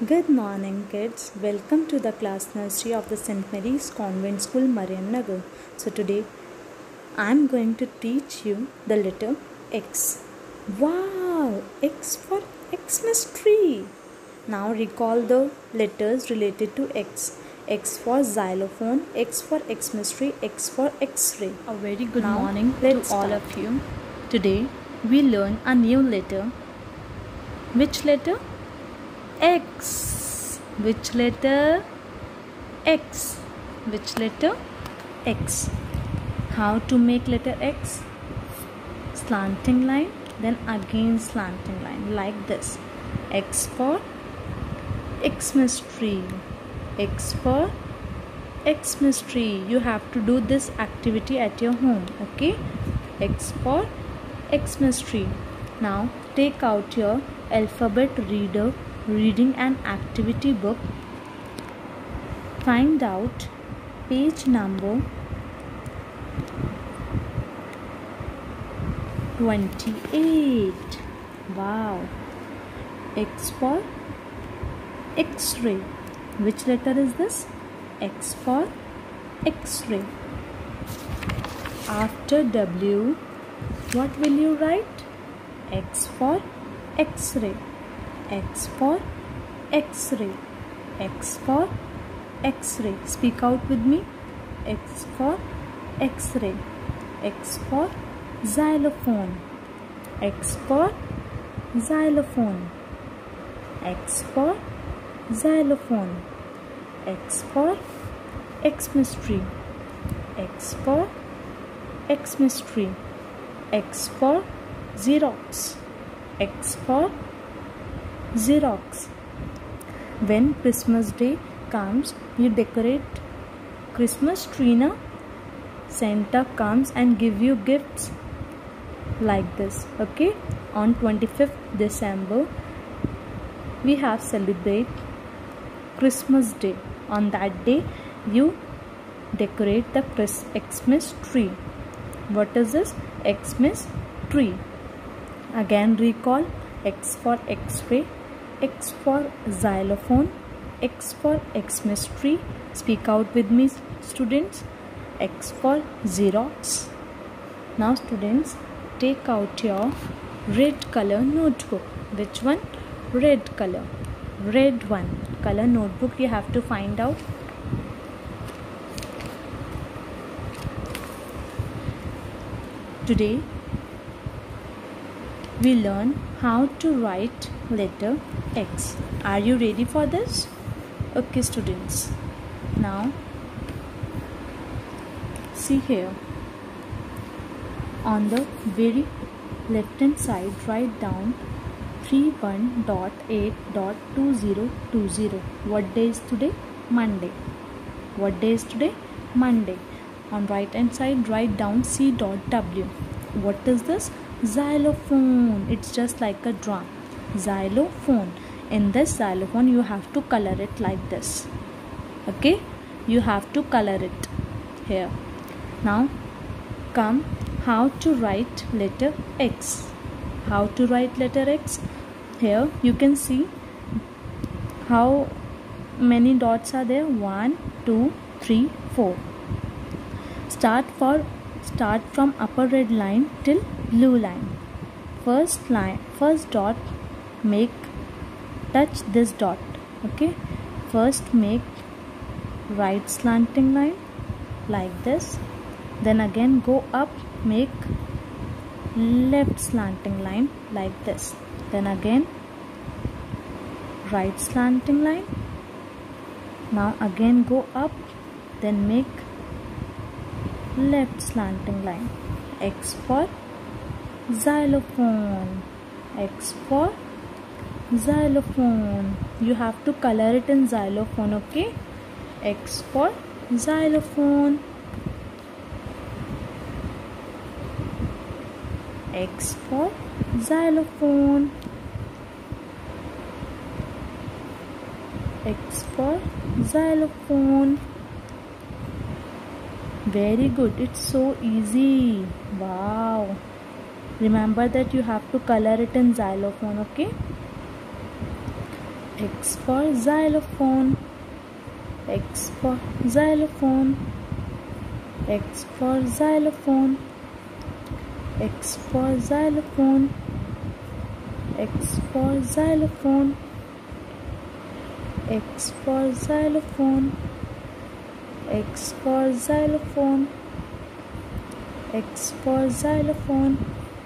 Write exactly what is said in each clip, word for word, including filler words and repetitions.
Good morning, kids. Welcome to the class nursery of the Saint Mary's Convent School, Mariam Nagar. So, today I am going to teach you the letter X. Wow! X for Xmas tree. Now, recall the letters related to X. X for xylophone, X for Xmas tree, X for X-ray. A very good now, morning to all start. of you. Today we learn a new letter. Which letter? X. Which letter? X. Which letter? X. How to make letter X? Slanting line, then again slanting line like this. X for Xmas tree. X for Xmas tree. You have to do this activity at your home, okay? X for Xmas tree. Now take out your alphabet reader, reading an activity book. Find out page number twenty-eight. Wow. X for X-ray. Which letter is this? X for X-ray. After W, what will you write? X for X-ray. X for X-ray. X for X-ray. Speak out with me. X for X-ray. X for xylophone. X for xylophone. X for xylophone. X for Xmas tree. X for Xmas tree. X for Xerox. X for Xerox. When Christmas Day comes, you decorate Christmas tree, na? Santa comes and give you gifts like this, okay? On twenty-fifth December, we have celebrate Christmas Day. On that day, you decorate the Xmas tree. What is this? Xmas tree. Again recall. X for X-ray, X for xylophone, X for Xmas tree. Speak out with me, students. X for Xerox. Now students, take out your red color notebook. Which one? Red color. Red one. Color notebook you have to find out. Today we learn how to write letter X. Are you ready for this? Okay, students. Now, see here. On the very left hand side, write down thirty-one dot eight dot two zero two zero. What day is today? Monday. What day is today? Monday. On right hand side, write down C dot W. What is this? Xylophone. It's just like a drum. Xylophone. In this xylophone, you have to color it like this. Okay? You have to color it here. Now, come how to write letter X. How to write letter X? Here you can see how many dots are there. One, two, three, four. Start for start from upper red line till blue line. First line, first dot, make touch this dot. Okay. First make right slanting line like this. Then again go up, make left slanting line like this. Then again right slanting line. Now again go up, then make left slanting line. X for xylophone. X for xylophone. You have to color it in xylophone, okay? X for xylophone. X for xylophone. X for xylophone. Very good. It's so easy. Wow. Remember that you have to color it in xylophone, okay? X for xylophone. X for xylophone. X for xylophone. X for xylophone. X for xylophone. X for xylophone. X for xylophone. X for xylophone.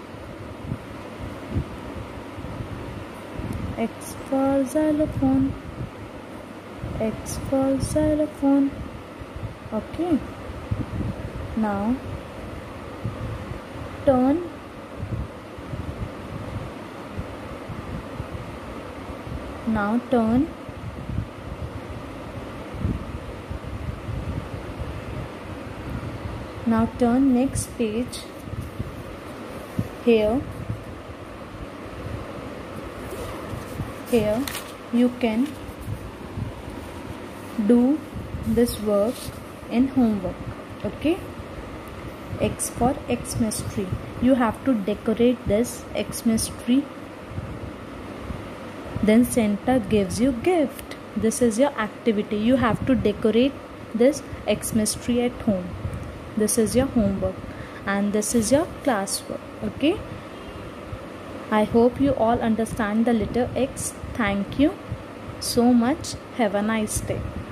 X for xylophone. X for xylophone. Okay. Now turn now turn now turn next page. Here here you can do this work in homework. Okay. X for Xmas tree. You have to decorate this Xmas tree. Then Santa gives you gift. This is your activity. You have to decorate this Xmas tree at home. This is your homework and this is your classwork. Okay. I hope you all understand the letter X. Thank you so much. Have a nice day.